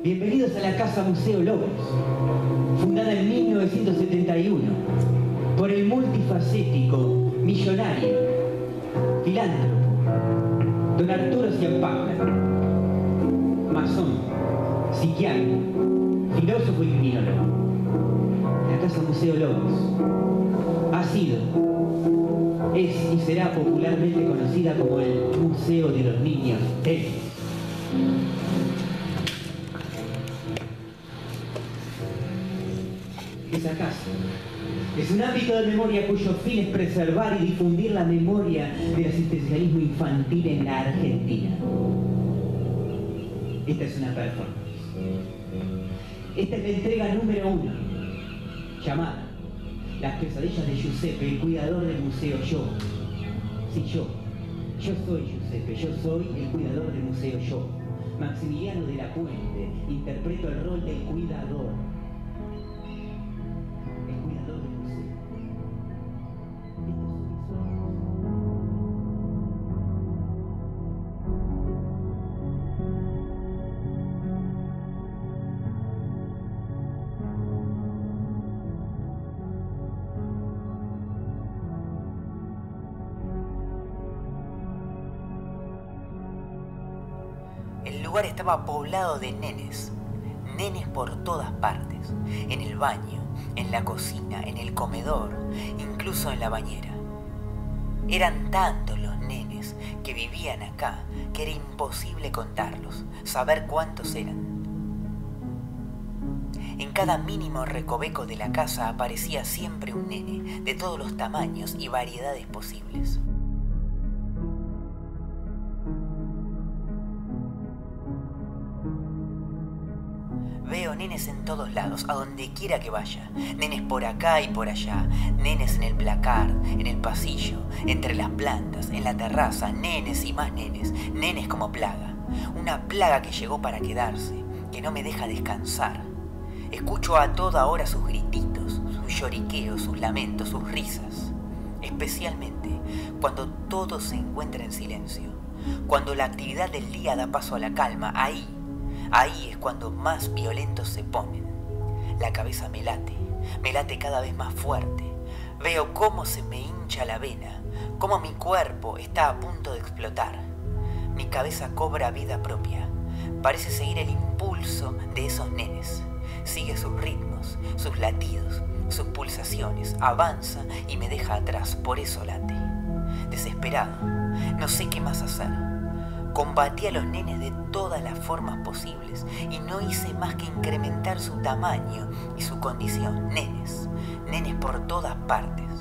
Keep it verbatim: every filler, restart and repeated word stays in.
Bienvenidos a la Casa Museo Lobos, fundada en mil novecientos setenta y uno por el multifacético, millonario, filántropo, don Arturo Ciampaglia, masón, psiquiatra, filósofo y criminólogo. La Casa Museo Lobos ha sido, es y será popularmente conocida como el Museo de los Niños Héroes. Esa casa es un ámbito de memoria cuyo fin es preservar y difundir la memoria del asistencialismo infantil en la Argentina. Esta es una performance. Esta es la entrega número uno, llamada Las pesadillas de Giuseppe, el cuidador del museo. Yo, sí, yo, yo soy Giuseppe, yo soy el cuidador del museo. Yo, Maximiliano de la Puente, interpreto el rol del cuidador. El lugar estaba poblado de nenes, nenes por todas partes, en el baño, en la cocina, en el comedor, incluso en la bañera. Eran tantos los nenes que vivían acá que era imposible contarlos, saber cuántos eran. En cada mínimo recoveco de la casa aparecía siempre un nene, de todos los tamaños y variedades posibles. Veo nenes en todos lados, a donde quiera que vaya. Nenes por acá y por allá. Nenes en el placar, en el pasillo, entre las plantas, en la terraza. Nenes y más nenes. Nenes como plaga. Una plaga que llegó para quedarse, que no me deja descansar. Escucho a toda hora sus grititos, sus lloriqueos, sus lamentos, sus risas. Especialmente cuando todo se encuentra en silencio. Cuando la actividad del día da paso a la calma, ahí Ahí es cuando más violentos se ponen. La cabeza me late, me late cada vez más fuerte. Veo cómo se me hincha la vena, cómo mi cuerpo está a punto de explotar. Mi cabeza cobra vida propia. Parece seguir el impulso de esos nenes. Sigue sus ritmos, sus latidos, sus pulsaciones. Avanza y me deja atrás, por eso late. Desesperado, no sé qué más hacer. Combatí a los nenes de todas las formas posibles y no hice más que incrementar su tamaño y su condición. Nenes, nenes por todas partes.